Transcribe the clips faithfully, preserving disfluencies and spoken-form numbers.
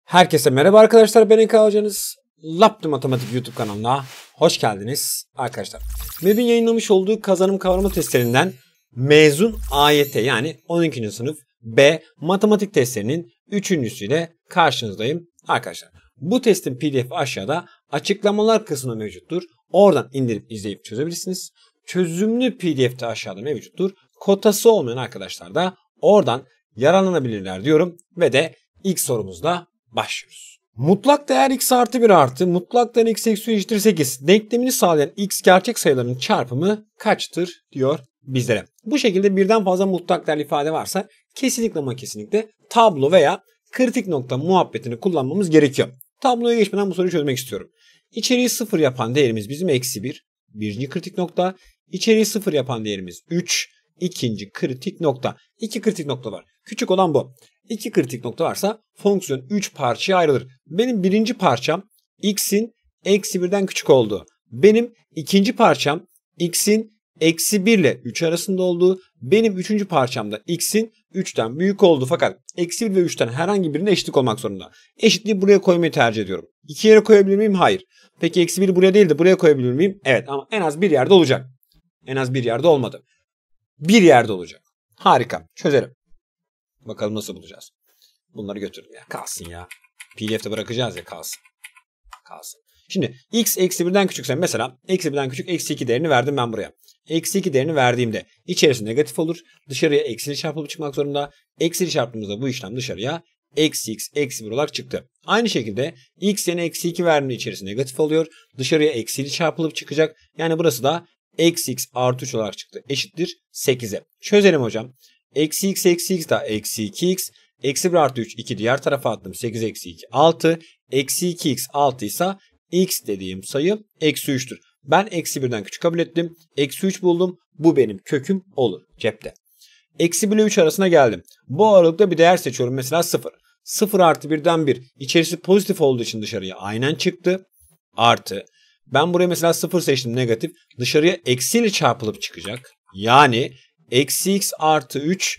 Herkese merhaba arkadaşlar, ben Eka Hocanız. Laptı Matematik YouTube kanalına hoş geldiniz arkadaşlar. M E B'in yayınlamış olduğu kazanım kavrama testlerinden mezun A Y T yani on ikinci sınıf B matematik testlerinin üçüncüsüyle karşınızdayım arkadaşlar. Bu testin P D F'i aşağıda açıklamalar kısmında mevcuttur. Oradan indirip izleyip çözebilirsiniz. Çözümlü P D F de aşağıda mevcuttur. Kotası olmayan arkadaşlar da oradan yararlanabilirler diyorum ve de ilk sorumuzda başlıyoruz. Mutlak değer x artı bir artı mutlak değer x eksi eşittir sekiz denklemini sağlayan x gerçek sayıların çarpımı kaçtır diyor bizlere. Bu şekilde birden fazla mutlak değerli ifade varsa kesinlikle ama kesinlikle tablo veya kritik nokta muhabbetini kullanmamız gerekiyor. Tabloya geçmeden bu soruyu çözmek istiyorum. İçeriği sıfır yapan değerimiz bizim eksi bir. Birinci kritik nokta. İçeriği sıfır yapan değerimiz üç. İkinci kritik nokta. İki kritik nokta var. Küçük olan bu. İki kritik nokta varsa fonksiyon üç parçaya ayrılır. Benim birinci parçam x'in eksi birden küçük olduğu. Benim ikinci parçam x'in eksi bir ile üç arasında olduğu. Benim üçüncü parçamda x'in üçten büyük olduğu fakat eksi bir ve üçten herhangi birine eşitlik olmak zorunda. Eşitliği buraya koymayı tercih ediyorum. İki yere koyabilir miyim? Hayır. Peki eksi biri buraya değil de buraya koyabilir miyim? Evet, ama en az bir yerde olacak. En az bir yerde olmadı. Bir yerde olacak. Harika. Çözelim. Bakalım nasıl bulacağız. Bunları götürün ya. Kalsın ya. P D F'de bırakacağız ya, kalsın. Kalsın. Şimdi x eksi birden küçükse mesela eksi birden küçük eksi iki değerini verdim ben buraya. Eksi iki değerini verdiğimde içerisi negatif olur. Dışarıya eksili çarpılıp çıkmak zorunda. Eksili çarptığımızda bu işlem dışarıya eksi x eksi bir olarak çıktı. Aynı şekilde x yerine eksi iki verdiğimde içerisi negatif oluyor. Dışarıya eksili çarpılıp çıkacak. Yani burası da eksi x artı üç olarak çıktı. Eşittir sekize. Çözelim hocam. Eksi x eksi x daha eksi iki x. Eksi bir artı üç iki diğer tarafa attım. sekiz eksi iki altı. Eksi iki x altı ise x dediğim sayı eksi üçtür. Ben eksi birden küçük kabul ettim. Eksi üç buldum. Bu benim köküm olur cepte. Eksi bir ile üç arasına geldim. Bu aralıkta bir değer seçiyorum. Mesela sıfır. sıfır artı birden bir. İçerisi pozitif olduğu için dışarıya aynen çıktı. Artı. Ben buraya mesela sıfır seçtim, negatif. Dışarıya eksiyle çarpılıp çıkacak. Yani eksi x artı üç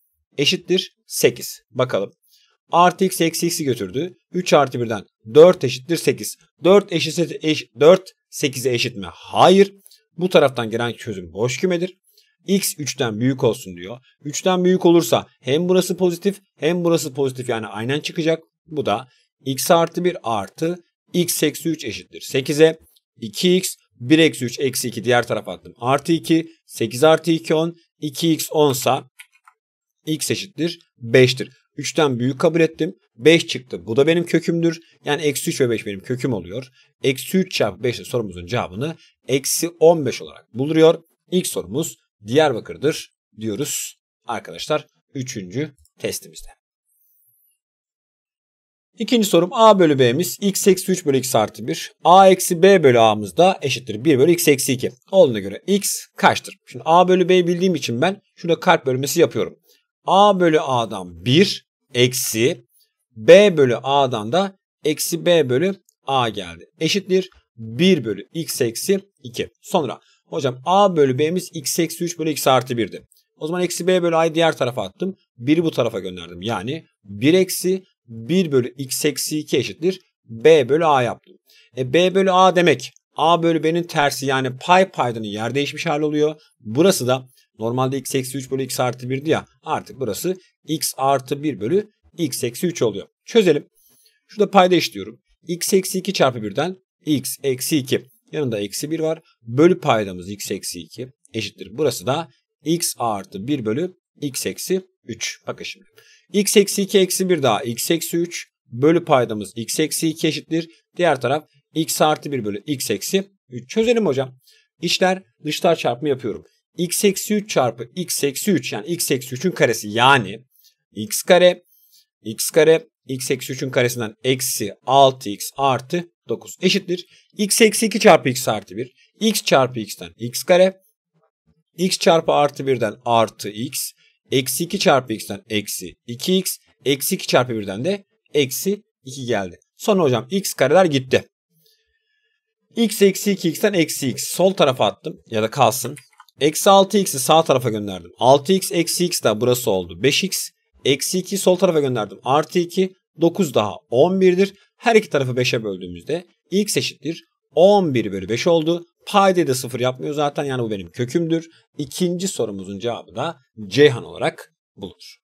eşittir sekiz. Bakalım. Artı x eksi x'i götürdü. üç artı birden dört eşittir sekiz. dört eşit, eş, dört sekize eşit mi? Hayır. Bu taraftan gelen çözüm boş kümedir. X üçten büyük olsun diyor. üçten büyük olursa hem burası pozitif hem burası pozitif, yani aynen çıkacak. Bu da x artı bir artı x eksi üç eşittir sekize. iki x bir eksi üç eksi iki diğer tarafa attım. Artı iki. sekiz artı iki on. iki x on sa x eşittir beştir. üçten büyük kabul ettim. beş çıktı. Bu da benim kökümdür. Yani eksi üç ve beş benim köküm oluyor. Eksi üç çarpı beş de sorumuzun cevabını eksi on beş olarak buluyor. İlk sorumuz Diyarbakır'dır diyoruz arkadaşlar. Üçüncü testimizde. İkinci sorum a bölü b'miz x eksi üç bölü x artı bir. A eksi b bölü a'mız da eşittir bir bölü x eksi iki. Olduğuna göre x kaçtır? Şimdi a bölü b bildiğim için ben şurada kalp bölmesi yapıyorum. A bölü a'dan bir eksi b bölü a'dan da eksi b bölü a geldi. Eşittir bir bölü x eksi iki. Sonra hocam a bölü b'miz x eksi üç bölü x artı bir'di. O zaman eksi b bölü a'yı diğer tarafa attım. bir'i bu tarafa gönderdim. Yani bir eksi bir bölü x eksi iki eşittir b bölü a yaptım. E, b bölü a demek a bölü b'nin tersi, yani pay paydanın yer değişmiş hali oluyor. Burası da normalde x eksi üç bölü x artı bir'di ya, artık burası x artı bir bölü x eksi üç oluyor. Çözelim. Şurada payda eşitliyorum. X eksi iki çarpı bir'den x eksi iki. Yanında eksi bir var. Bölü paydamız x eksi iki eşittir. Burası da x artı bir bölü x eksi üç. Bakın şimdi. X eksi iki eksi bir daha x eksi üç. Bölü paydamız x eksi iki eşittir. Diğer taraf x artı bir bölü x eksi üç. Çözelim hocam. İçler dışlar çarpımı yapıyorum. X eksi üç çarpı x eksi üç, yani x eksi üçün karesi, yani x kare x kare x eksi üçün karesinden eksi altı x artı dokuz eşittir. X eksi iki çarpı x artı bir. X çarpı x'ten x kare. X çarpı artı bir'den artı x. Eksi iki çarpı x'ten eksi iki x. Eksi iki çarpı bir'den de eksi iki geldi. Sonra hocam x kareler gitti. X eksi iki x'ten eksi x. Sol tarafa attım ya da kalsın. Eksi altı x'i sağ tarafa gönderdim. altı x eksi x de burası oldu. beş x. Eksi iki sol tarafa gönderdim. Artı iki. dokuz daha on bir'dir. Her iki tarafı beşe böldüğümüzde x eşittir on bir bölü beş oldu. Paydayı da sıfır yapmıyor zaten, yani bu benim kökümdür. İkinci sorumuzun cevabı da Ceyhan olarak bulunur.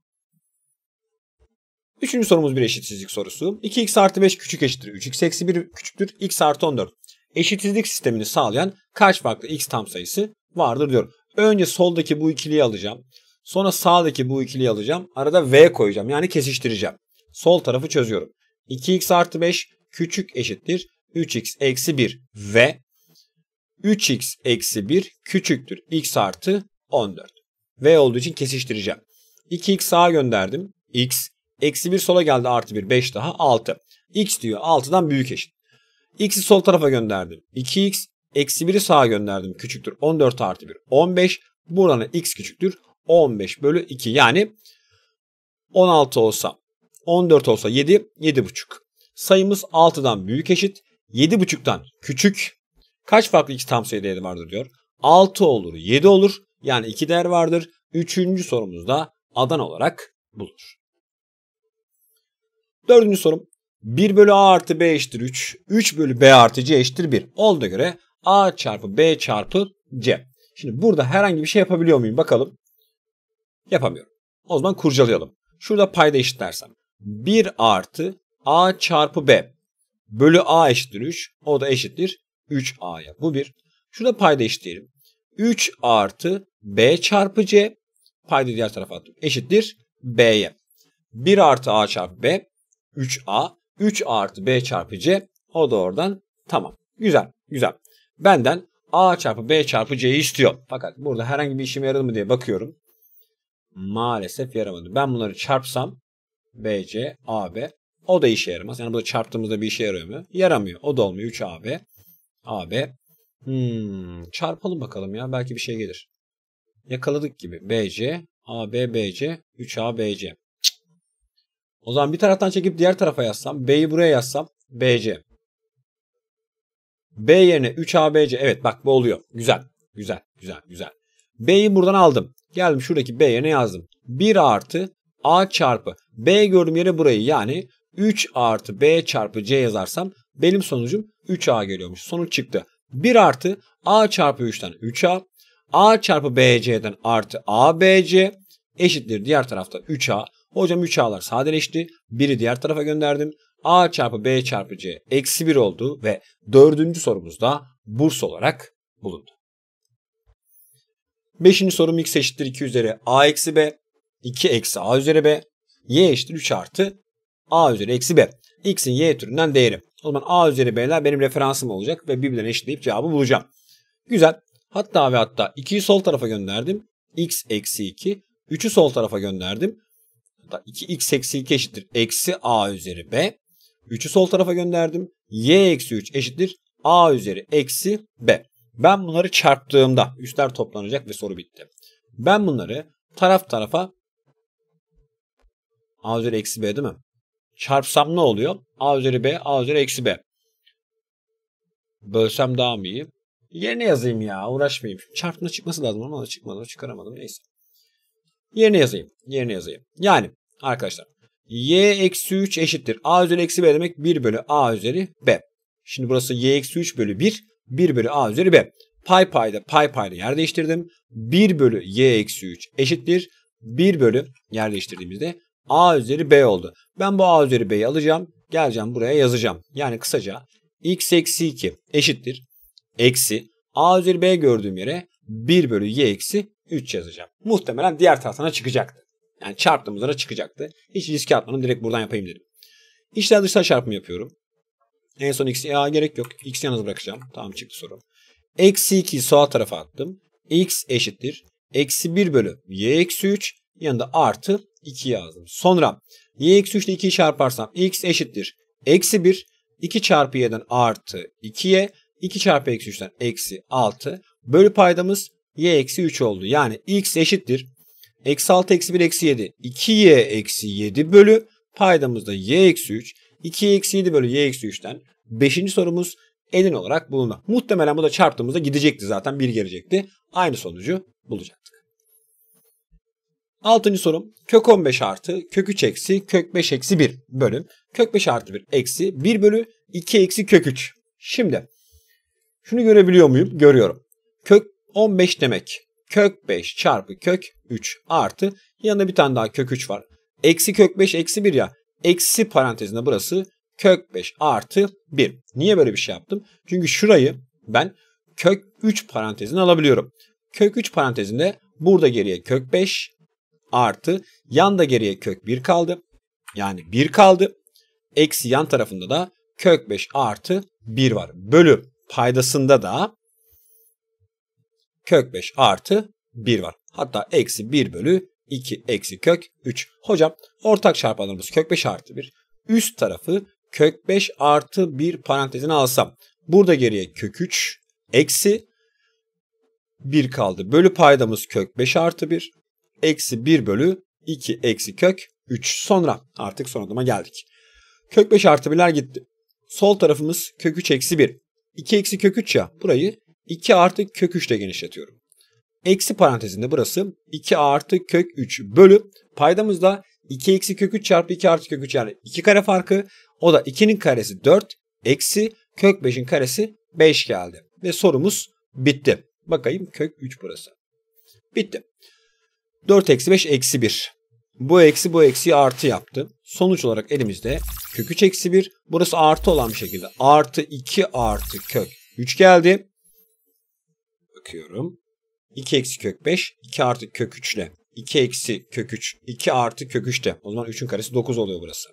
Üçüncü sorumuz bir eşitsizlik sorusu. iki x artı beş küçük eşittir üç x eksi bir küçüktür x artı on dört. Eşitsizlik sistemini sağlayan kaç farklı x tam sayısı vardır diyor. Önce soldaki bu ikiliyi alacağım. Sonra sağdaki bu ikiliyi alacağım. Arada v koyacağım, yani kesiştireceğim. Sol tarafı çözüyorum. iki x artı beş küçük eşittir üç x eksi bir ve üç x eksi bir küçüktür x artı on dört. V olduğu için kesiştireceğim. iki x sağa gönderdim. X. Eksi bir sola geldi, artı bir, beş daha altı. X diyor altıdan büyük eşit. X'i sol tarafa gönderdim. iki x. Eksi bir'i sağa gönderdim. Küçüktür on dört artı bir. on beş. Buradan x küçüktür on beş bölü iki. Yani on altı olsa, on dört olsa yedi, yedi buçuk. Sayımız altıdan büyük eşit. yedi buçuktan küçük. Kaç farklı x tam sayı değeri vardır diyor. altı olur, yedi olur. Yani iki değer vardır. Üçüncü sorumuzda Adana olarak bulunur. Dördüncü sorum. bir bölü a artı b eşittir üç. üç bölü b artı c eşittir bir. Olduğuna göre a çarpı b çarpı c. Şimdi burada herhangi bir şey yapabiliyor muyum? Bakalım. Yapamıyorum. O zaman kurcalayalım. Şurada payda eşitlersem. bir artı a çarpı b bölü a eşittir üç. O da eşittir üç a'ya. Bu bir. Şurada payda eşitleyelim. üç artı b çarpı c. Payda diğer tarafa attım. Eşittir b'ye. bir artı a çarpı b. üç a. üç artı b çarpı c. O da oradan tamam. Güzel. Güzel. Benden a çarpı b çarpı c'yi istiyor. Fakat burada herhangi bir işime yaradı mı diye bakıyorum. Maalesef yaramadı. Ben bunları çarpsam bc, ab. O da işe yaramaz. Yani burada çarptığımızda bir işe yarıyor mu? Yaramıyor. O da olmuyor. üç ab. ab. Hmm, çarpalım bakalım ya. Belki bir şey gelir. Yakaladık gibi. bc, ab, bc, üç a, bc. O zaman bir taraftan çekip diğer tarafa yazsam. B'yi buraya yazsam. bc. B yerine üç a, bc. Evet bak bu oluyor. Güzel. Güzel. Güzel. Güzel. B'yi buradan aldım. Geldim şuradaki B yerine yazdım. bir artı a çarpı b gördüğüm yere burayı, yani üç artı b çarpı c yazarsam benim sonucum üç a geliyormuş. Sonuç çıktı. bir artı a çarpı üçten üç a. A çarpı bc'den artı abc eşittir diğer tarafta üç a. Hocam üç a'lar sadeleşti. biri diğer tarafa gönderdim. A çarpı b çarpı c eksi bir oldu ve dördüncü sorumuzda Bursa olarak bulundu. Beşinci sorum x eşittir iki üzeri a eksi b. iki eksi a üzeri b. Y eşittir üç artı a üzeri eksi b. X'in y türünden değeri. O zaman a üzeri b'ler benim referansım olacak ve birbirlerine eşitleyip cevabı bulacağım. Güzel. Hatta ve hatta ikiyi sol tarafa gönderdim. X eksi iki. üçü sol tarafa gönderdim. Hatta iki x eksi iki eşittir eksi a üzeri b. üçü sol tarafa gönderdim. Y eksi üç eşittir a üzeri eksi b. Ben bunları çarptığımda üstler toplanacak ve soru bitti. Ben bunları taraf tarafa a üzeri eksi b değil mi? Çarpsam ne oluyor? A üzeri b, a üzeri eksi b. Bölsem daha mı iyi? Yerine yazayım ya, uğraşmayayım. Çarpımda çıkması lazım ama çıkmadı, çıkaramadım, neyse. Yerine yazayım, yerine yazayım. Yani arkadaşlar y eksi üç eşittir a üzeri eksi b demek bir bölü a üzeri b. Şimdi burası y eksi üç bölü bir, bir bölü a üzeri b. Pay payda pay payda yer değiştirdim. bir bölü y eksi üç eşittir bir bölü yer değiştirdiğimizde a üzeri b oldu. Ben bu a üzeri b'yi alacağım. Geleceğim buraya yazacağım. Yani kısaca x eksi iki eşittir eksi a üzeri b gördüğüm yere bir bölü y eksi üç yazacağım. Muhtemelen diğer tarafına çıkacaktı. Yani çarptığımızda da çıkacaktı. Hiç riske atmadım, direkt buradan yapayım dedim. İçler dışlar çarpımı yapıyorum. En son x'i ya gerek yok. X'i yalnız bırakacağım. Tamam, çıktı soru. Eksi ikiyi sağ tarafa attım. X eşittir eksi bir bölü y eksi üç, yanında artı iki yazdım. Sonra y eksi üç ile ikiyi çarparsam x eşittir eksi bir, iki çarpı y'den artı ikiye, iki çarpı eksi üçten eksi altı bölü paydamız y eksi üç oldu. Yani x eşittir eksi altı eksi bir eksi yedi, iki y eksi yedi bölü paydamızda y eksi üç, iki eksi yedi bölü y eksi üçten beşinci sorumuz Edin olarak bulundu. Muhtemelen bu da çarptığımızda gidecekti zaten, bir gelecekti. Aynı sonucu bulacaktık. Altıncı sorum. Kök on beş artı kök üç eksi kök beş eksi bir bölü kök beş artı bir eksi bir bölü iki eksi kök üç. Şimdi şunu görebiliyor muyum? Görüyorum. Kök on beş demek. Kök beş çarpı kök üç artı yanında bir tane daha kök üç var. Eksi kök beş eksi bir ya. Eksi parantezinde burası kök beş artı bir. Niye böyle bir şey yaptım? Çünkü şurayı ben kök üç parantezine alabiliyorum. Kök üç parantezinde burada geriye kök beş artı yanda geriye kök bir kaldı. Yani bir kaldı. Eksi yan tarafında da kök beş artı bir var. Bölü paydasında da kök beş artı bir var. Hatta eksi bir bölü iki eksi kök üç. Hocam ortak çarpanlarımız kök beş artı bir. Üst tarafı kök beş artı bir parantezine alsam. Burada geriye kök üç eksi bir kaldı. Bölü paydamız kök beş artı bir. Eksi bir bölü iki eksi kök üç. Sonra artık son adıma geldik. Kök beş artı birler gitti. Sol tarafımız kök üç eksi bir. iki eksi kök üç ya. Burayı iki artı kök üç ile genişletiyorum. Eksi parantezinde burası iki artı kök üç bölü paydamızda iki eksi kök üç çarpı iki artı kök üç yani iki kare farkı. O da ikinin karesi dört eksi kök beşin karesi beş geldi. Ve sorumuz bitti. Bakayım kök üç burası. Bitti. dört eksi beş eksi bir. Bu eksi bu eksiyi artı yaptı. Sonuç olarak elimizde kök üç eksi bir. Burası artı olan bir şekilde. Artı iki artı kök üç geldi. Bakıyorum. iki eksi kök beş. iki artı kök üç ile. iki eksi kök üç. iki artı kök üç de. O zaman üçün karesi dokuz oluyor burası.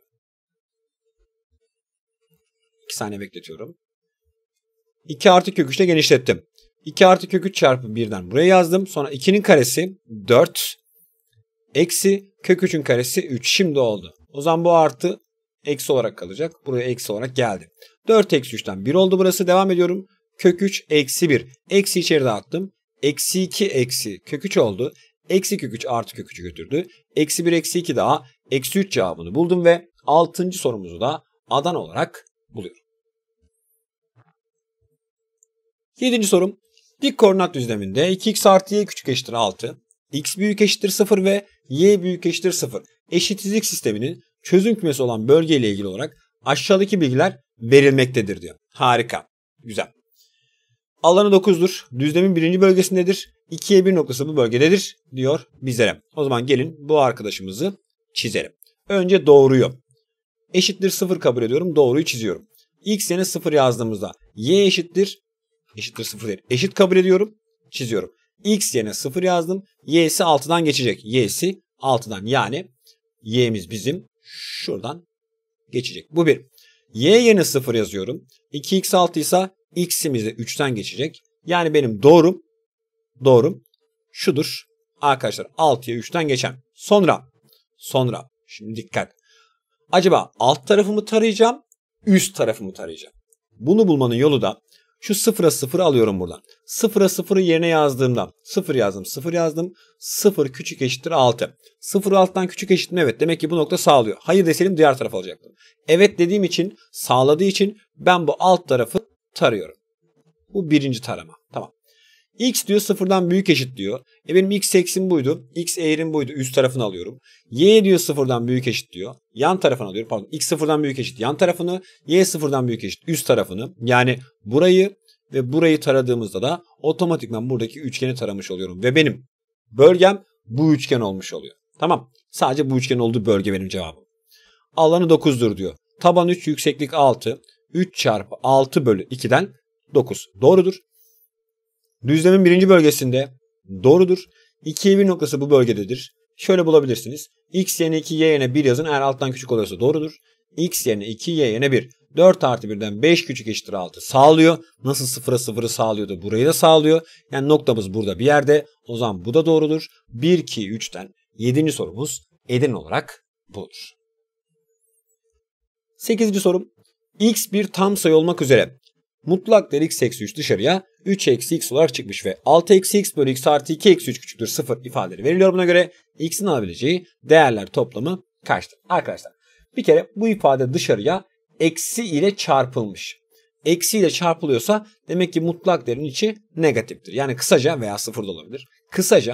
iki saniye bekletiyorum. iki artı kök üç ile genişlettim. iki artı kök üç çarpı birden buraya yazdım. Sonra ikinin karesi dört. Eksi kök üçün karesi üç. Şimdi oldu. O zaman bu artı eksi olarak kalacak. Buraya eksi olarak geldi. dört eksi üçten bir oldu burası. Devam ediyorum. Kök üç eksi bir. Eksi içeri dağıttım. Eksi iki eksi kök üç oldu. Eksi kök üç artı kök üçü götürdü. Eksi bir eksi iki daha. Eksi üç cevabını buldum ve altıncı sorumuzu da Adana olarak buluyorum. Yedinci sorum. Dik koordinat düzleminde iki x artı y küçük eşittir altı. X büyük eşittir sıfır ve y büyük eşittir sıfır. Eşitsizlik sisteminin çözüm kümesi olan bölge ile ilgili olarak aşağıdaki bilgiler verilmektedir diyor. Harika. Güzel. Alanı dokuzdur. Düzlemin birinci bölgesindedir. ikiye bir noktası bu bölgededir diyor bizlere. O zaman gelin bu arkadaşımızı çizelim. Önce doğruyu. Eşittir sıfır kabul ediyorum. Doğruyu çiziyorum. X yerine sıfır yazdığımızda y eşittir. Eşittir sıfır değil. Eşit kabul ediyorum. Çiziyorum. X yerine sıfır yazdım. Y'si altıdan geçecek. Y'si altıdan yani y'miz bizim şuradan geçecek. Bu bir. Y yerine sıfır yazıyorum. iki x altı ise x'imiz de üçten geçecek. Yani benim doğrum doğrum şudur. Arkadaşlar altıya üçten geçen. Sonra sonra şimdi dikkat. Acaba alt tarafımı tarayacağım, üst tarafımı tarayacağım. Bunu bulmanın yolu da şu sıfıra sıfır alıyorum buradan. Sıfıra sıfırı yerine yazdığımda sıfır yazdım, sıfır yazdım. sıfır küçük eşittir altı. sıfır alttan küçük eşittir mi? Evet. Demek ki bu nokta sağlıyor. Hayır deseydim diğer tarafa alacaktım. Evet dediğim için, sağladığı için ben bu alt tarafı tarıyorum. Bu birinci tarama. Tamam. X diyor sıfırdan büyük eşit diyor. E benim x eksim buydu. X eğrim buydu. Üst tarafını alıyorum. Y diyor sıfırdan büyük eşit diyor. Yan tarafını alıyorum. Pardon. X sıfırdan büyük eşit yan tarafını. Y sıfırdan büyük eşit üst tarafını. Yani burayı ve burayı taradığımızda da otomatikman buradaki üçgeni taramış oluyorum. Ve benim bölgem bu üçgen olmuş oluyor. Tamam. Sadece bu üçgen olduğu bölge benim cevabım. Alanı dokuzdur diyor. Taban üç, yükseklik altı. üç çarpı altı bölü iki'den dokuz. Doğrudur. Düzlemin birinci bölgesinde doğrudur. ikiye bir noktası bu bölgededir. Şöyle bulabilirsiniz. X yerine iki, y yerine bir yazın. Eğer alttan küçük oluyorsa doğrudur. X yerine iki, y yerine bir. dört artı birden beş küçük eşittir altı sağlıyor. Nasıl sıfıra sıfırı sağlıyordu burayı da sağlıyor. Yani noktamız burada bir yerde. O zaman bu da doğrudur. bir, iki, üçten yedinci sorumuz Edirne olarak budur. sekizinci sorum. X bir tam sayı olmak üzere mutlak değer x eksi üç dışarıya üç eksi x olarak çıkmış ve altı eksi x bölü x artı iki eksi üç küçüktür sıfır ifadeleri veriliyor. Buna göre x'in alabileceği değerler toplamı kaçtır? Arkadaşlar bir kere bu ifade dışarıya eksi ile çarpılmış. Eksi ile çarpılıyorsa demek ki mutlak değerin içi negatiftir. Yani kısaca veya sıfır da olabilir. Kısaca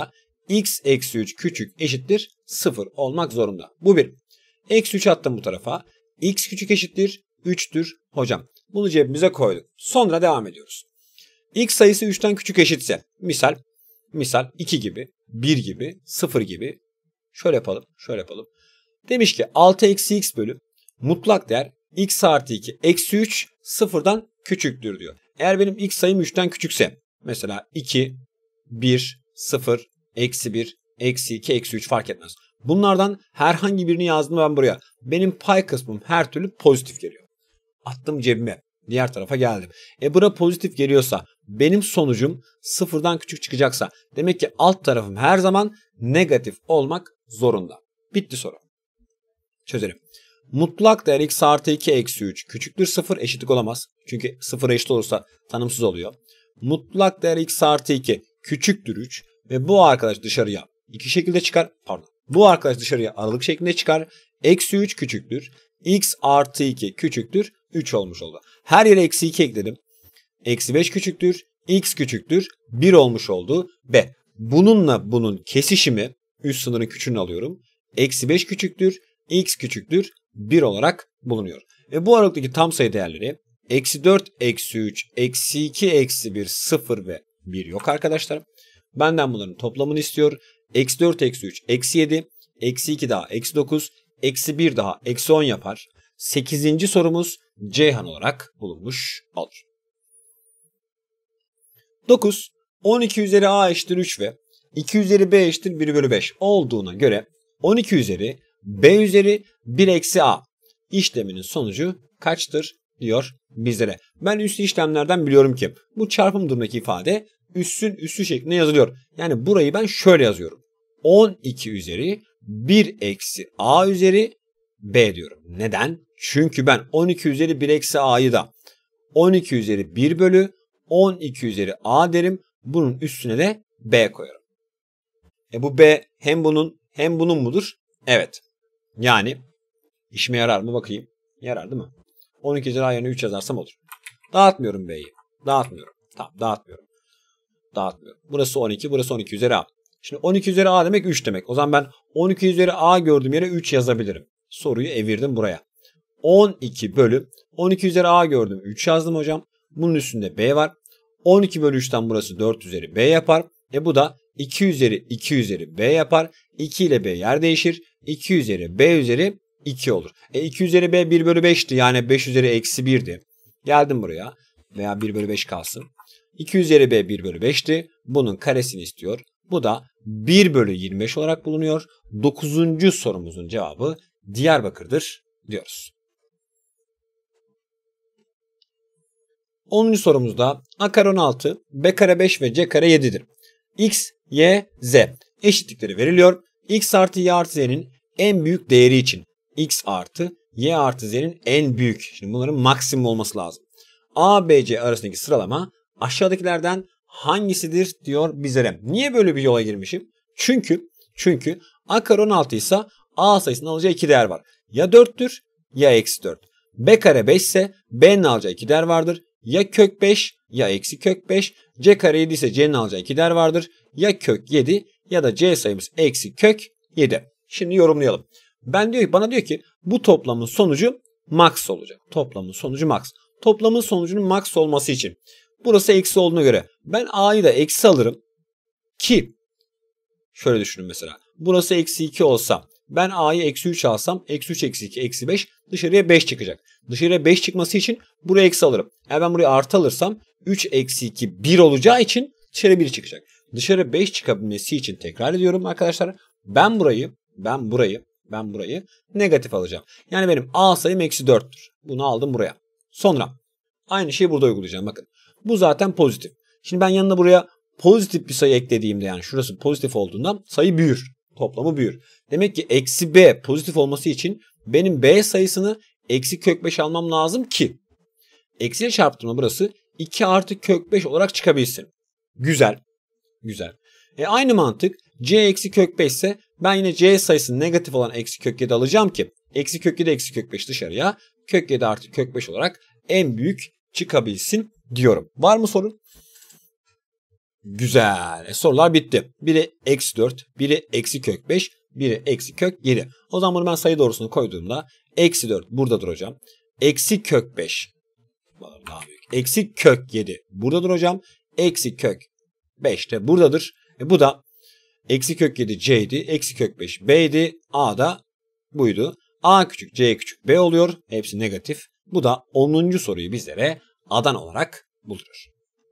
x eksi üç küçük eşittir sıfır olmak zorunda. Bu bir. Eksi üç attım bu tarafa. X küçük eşittir üçtür hocam. Bunu cebimize koyduk. Sonra devam ediyoruz. X sayısı üçten küçük eşitse misal misal iki gibi, bir gibi, sıfır gibi. Şöyle yapalım, şöyle yapalım. Demiş ki altı eksi x bölü mutlak değer x artı iki eksi üç sıfırdan küçüktür diyor. Eğer benim x sayım üçten küçükse mesela iki, bir, sıfır, eksi bir, eksi iki, eksi üç fark etmez. Bunlardan herhangi birini yazdım ben buraya. Benim pay kısmım her türlü pozitif geliyor. Attım cebime. Diğer tarafa geldim. E bura pozitif geliyorsa benim sonucum sıfırdan küçük çıkacaksa demek ki alt tarafım her zaman negatif olmak zorunda. Bitti soru. Çözelim. Mutlak değer x artı iki eksi üç küçüktür sıfır eşitlik olamaz. Çünkü sıfıra eşit olursa tanımsız oluyor. Mutlak değer x artı iki küçüktür üç ve bu arkadaş dışarıya iki şekilde çıkar. Pardon. Bu arkadaş dışarıya aralık şeklinde çıkar. Eksi üç küçüktür. X artı iki küçüktür üç olmuş oldu. Her yere eksi iki ekledim. Eksi beş küçüktür. X küçüktür bir olmuş oldu. B. Bununla bunun kesişimi üst sınırın küçüğünü alıyorum. Eksi beş küçüktür. X küçüktür bir olarak bulunuyor. Ve bu aralıktaki tam sayı değerleri eksi dört, eksi üç, eksi iki, eksi bir, sıfır ve bir yok arkadaşlar. Benden bunların toplamını istiyor. Eksi dört, eksi üç, eksi yedi, eksi iki daha eksi dokuz, eksi bir daha eksi on yapar. sekizinci sorumuz Ceyhan olarak bulunmuş olur. dokuz. on iki üzeri a eşittir üç ve iki üzeri b eşittir bir bölü beş olduğuna göre on iki üzeri b üzeri bir eksi a işleminin sonucu kaçtır diyor bizlere. Ben üslü işlemlerden biliyorum ki bu çarpım durumundaki ifade üssün üssü şeklinde yazılıyor. Yani burayı ben şöyle yazıyorum. on iki üzeri bir eksi a üzeri b diyorum. Neden? Çünkü ben on iki üzeri bir eksi a'yı da on iki üzeri bir bölü on iki üzeri a derim. Bunun üstüne de b koyarım. E bu b hem bunun hem bunun mudur? Evet. Yani işime yarar mı bakayım? Yarar değil mi? on iki üzeri a yerine üç yazarsam olur. Dağıtmıyorum b'yi. Dağıtmıyorum. Tamam dağıtmıyorum. Dağıtmıyorum. Burası on iki, burası on iki üzeri a. Şimdi on iki üzeri a demek üç demek. O zaman ben on iki üzeri a gördüğüm yere üç yazabilirim. Soruyu evirdim buraya. on iki bölü on iki üzeri a gördüm. üç yazdım hocam. Bunun üstünde b var. on iki bölü üçten burası dört üzeri b yapar. E bu da iki üzeri iki üzeri b yapar. iki ile b yer değişir. iki üzeri b üzeri iki olur. E iki üzeri b bir bölü beşti. Yani beş üzeri eksi birdi. Geldim buraya. Veya bir bölü beş kalsın. iki üzeri b bir bölü beşti. Bunun karesini istiyor. Bu da bir bölü yirmi beş olarak bulunuyor. dokuzuncu sorumuzun cevabı Diyarbakır'dır diyoruz. onuncu sorumuzda a kare on altı, b kare beş ve c kare yedidir. X, y, z eşitlikleri veriliyor. X artı y artı z'nin en büyük değeri için x artı y artı z'nin en büyük. Şimdi bunların maksimum olması lazım. A, B, C arasındaki sıralama aşağıdakilerden hangisidir diyor bizlere. Niye böyle bir yola girmişim? Çünkü çünkü a kare on altı ise a sayısının alacağı iki değer var. Ya dörttür ya eksi dört. B kare beş ise b'nin alacağı iki değer vardır. Ya kök beş ya eksi kök beş. C kare yedi ise c'nin alacağı iki değer vardır. Ya kök yedi ya da c sayımız eksi kök yedi. Şimdi yorumlayalım. Ben diyor ki bana diyor ki bu toplamın sonucu max olacak. Toplamın sonucu max. Toplamın sonucunun max olması için burası eksi olduğuna göre ben a'yı da eksi alırım ki şöyle düşünün mesela. Burası eksi iki olsa ben a'yı eksi üç alsam eksi üç eksi iki eksi beş dışarıya beş çıkacak. Dışarıya beş çıkması için buraya eksi alırım. Eğer ben buraya artı alırsam üç eksi iki bir olacağı için dışarı bir çıkacak. Dışarı beş çıkabilmesi için tekrar ediyorum arkadaşlar. Ben burayı ben burayı ben burayı negatif alacağım. Yani benim a sayım eksi dörttür. Bunu aldım buraya. Sonra aynı şeyi burada uygulayacağım. Bakın bu zaten pozitif. Şimdi ben yanına buraya pozitif bir sayı eklediğimde yani şurası pozitif olduğundan sayı büyür. Toplamı büyür. Demek ki eksi b pozitif olması için benim b sayısını eksi kök beş almam lazım ki eksiyle çarptığımda burası iki artı kök beş olarak çıkabilsin. Güzel. Güzel. E aynı mantık c eksi kök beş ise ben yine c sayısını negatif olan eksi kök yedi alacağım ki eksi kök yedi eksi kök beş dışarıya kök yedi artı kök beş olarak en büyük çıkabilsin diyorum. Var mı sorun? Güzel. E, sorular bitti. Biri eksi dört, biri eksi kök beş, biri eksi kök yedi. O zaman bunu ben sayı doğrusunu koyduğumda eksi dört buradadır hocam. Eksi kök beş. Daha büyük. Eksi kök yedi buradadır hocam. Eksi kök beş de buradadır. E, bu da eksi kök yedi c'ydi. Eksi kök beş b'ydi. A da buydu. A küçük c küçük b oluyor. Hepsi negatif. Bu da onuncu soruyu bizlere Adana olarak bulduruyor.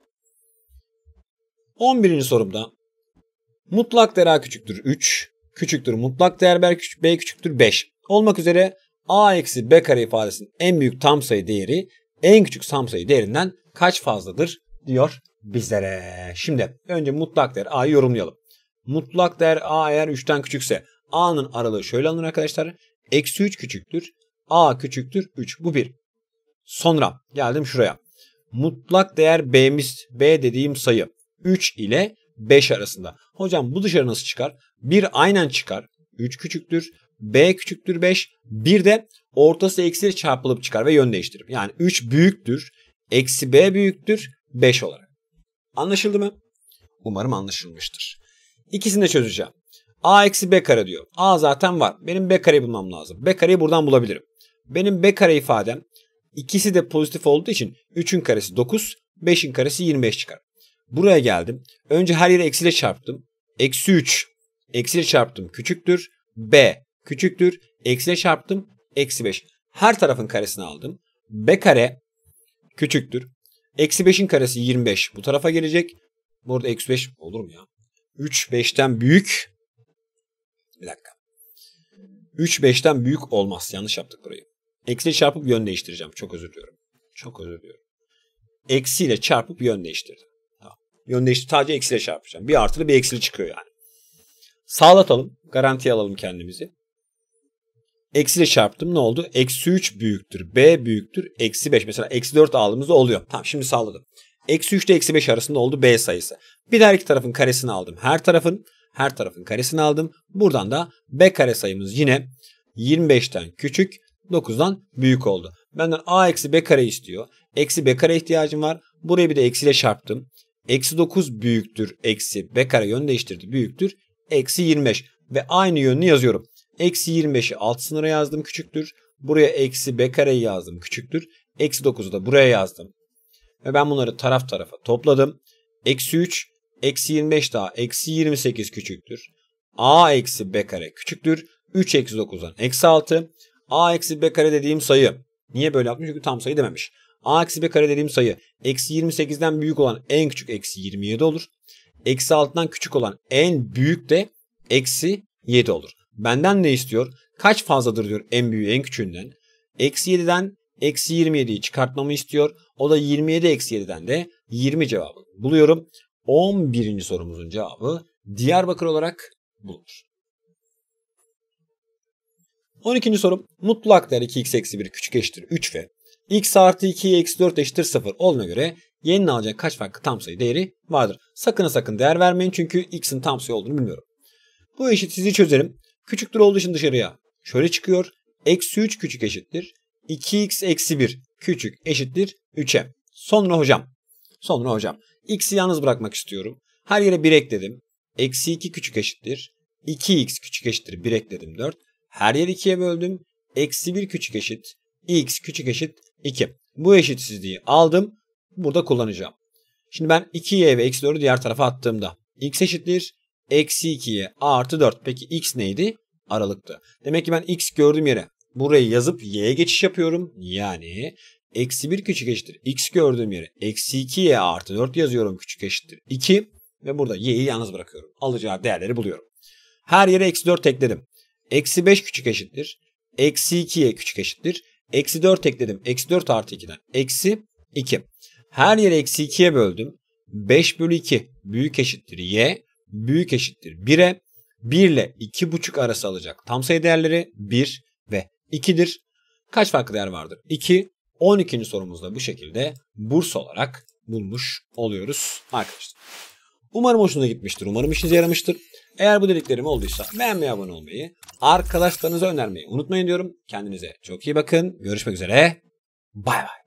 on birinci sorumda mutlak değer a küçüktür üç, küçüktür mutlak değer b, küçük, b küçüktür beş olmak üzere a eksi b kare ifadesinin en büyük tam sayı değeri en küçük tam sayı değerinden kaç fazladır diyor bizlere. Şimdi önce mutlak değer a'yı yorumlayalım. Mutlak değer a eğer üçten küçükse a'nın aralığı şöyle alınır arkadaşlar. Eksi üç küçüktür. A küçüktür üç. Bu bir. Sonra geldim şuraya. Mutlak değer b'miz, b dediğim sayı üç ile beş arasında. Hocam bu dışarı nasıl çıkar? bir aynen çıkar. üç küçüktür. B küçüktür beş. Bir de ortası eksiyle çarpılıp çıkar ve yön değiştirir. Yani üç büyüktür. Eksi b büyüktür. beş olarak. Anlaşıldı mı? Umarım anlaşılmıştır. İkisini de çözeceğim. A eksi b kare diyor. A zaten var. Benim b kareyi bulmam lazım. B kareyi buradan bulabilirim. Benim b kare ifadem ikisi de pozitif olduğu için üçün karesi dokuz, beşin karesi yirmi beş çıkar. Buraya geldim. Önce her yeri eksiyle çarptım. Eksi üç. Eksiyle çarptım. Küçüktür. B küçüktür. Eksiyle çarptım. Eksi beş. Her tarafın karesini aldım. B kare küçüktür. Eksi beşin karesi yirmi beş. Bu tarafa gelecek. Burada eksi beş olur mu ya? üç beşten büyük. Bir dakika. üç beşten büyük olmaz. Yanlış yaptık burayı. Eksiyle çarpıp yön değiştireceğim. Çok özür diliyorum. Çok özür diliyorum. Eksiyle çarpıp yön değiştirdim. Tamam. Yön değiştir. Sadece eksiyle çarpacağım. Bir artılı bir eksili çıkıyor yani. Sağlatalım. Garantiye alalım kendimizi. Eksiyle çarptım. Ne oldu? Eksi üç büyüktür. B büyüktür. Eksi beş. Mesela eksi dört aldığımızda oluyor. Tamam şimdi sağladım. Eksi üç ile eksi beş arasında oldu B sayısı. Bir de her iki tarafın karesini aldım. Her tarafın her tarafın karesini aldım. Buradan da B kare sayımız yine yirmi beşten küçük, dokuzdan büyük oldu. Benden A eksi B kare istiyor. Eksi B kare ihtiyacım var. Burayı bir de eksiyle çarptım. Eksi dokuz büyüktür. Eksi B kare yön değiştirdi. Büyüktür. Eksi yirmi beş. Ve aynı yönünü yazıyorum. Eksi yirmi beşi alt sınıra yazdım. Küçüktür. Buraya eksi B kareyi yazdım. Küçüktür. Eksi dokuzu da buraya yazdım. Ve ben bunları taraf tarafa topladım. Eksi üç. Eksi yirmi beş daha. Eksi yirmi sekiz küçüktür. A eksi B kare küçüktür. üç eksi dokuzdan eksi altı. A eksi B kare dediğim sayı. Niye böyle yapmış? Çünkü tam sayı dememiş. A eksi B kare dediğim sayı. Eksi yirmi sekizden büyük olan en küçük eksi yirmi yedi olur. Eksi altıdan küçük olan en büyük de eksi yedi olur. Benden ne istiyor? Kaç fazladır diyor en büyüğü en küçüğünden. Eksi yediden eksi yirmi yediyi çıkartmamı istiyor. O da yirmi yedi eksi yediden de yirmi cevabı buluyorum. on birinci sorumuzun cevabı Diyarbakır olarak bulunur. on ikinci sorum. Mutlak değer iki x eksi bir küçük eşittir üç ve x artı iki eksi dört eşittir sıfır olduğuna göre y'nin alacak kaç farklı tam sayı değeri vardır? Sakın sakın değer vermeyin çünkü x'in tam sayı olduğunu bilmiyorum. Bu eşitsizliği çözelim. Küçüktür olduğu için dışarıya şöyle çıkıyor. Eksi üç küçük eşittir. iki x eksi bir küçük eşittir üçe. Sonra hocam. Sonra hocam. X'i yalnız bırakmak istiyorum. Her yere bir ekledim. Eksi iki küçük eşittir. iki x küçük eşittir bir ekledim dört. Her yeri ikiye böldüm. Eksi bir küçük eşit. X küçük eşit iki. Bu eşitsizliği aldım. Burada kullanacağım. Şimdi ben iki y ve eksi dördü diğer tarafa attığımda. X eşittir. Eksi iki y artı dört. Peki x neydi? Aralıktı. Demek ki ben x gördüğüm yere burayı yazıp y'ye geçiş yapıyorum. Yani eksi bir küçük eşittir. X gördüğüm yere eksi iki y artı dört yazıyorum. Küçük eşittir iki. Ve burada y'yi yalnız bırakıyorum. Alacağı değerleri buluyorum. Her yere eksi dört ekledim. Eksi beş küçük eşittir. Eksi iki y küçük eşittir. Eksi dört ekledim. Eksi dört artı ikiden. Eksi iki. Her yere eksi ikiye böldüm. beş bölü iki büyük eşittir y. Büyük eşittir bire. bir ile iki buçuk arası alacak tam sayı değerleri bir ve ikidir. Kaç farklı değer vardır? iki. on ikinci sorumuzda bu şekilde burs olarak bulmuş oluyoruz arkadaşlar. Umarım hoşuna gitmiştir. Umarım işinize yaramıştır. Eğer bu dediklerim olduysa beğenmeyi, abone olmayı, arkadaşlarınıza önermeyi unutmayın diyorum. Kendinize çok iyi bakın. Görüşmek üzere. Bay bay.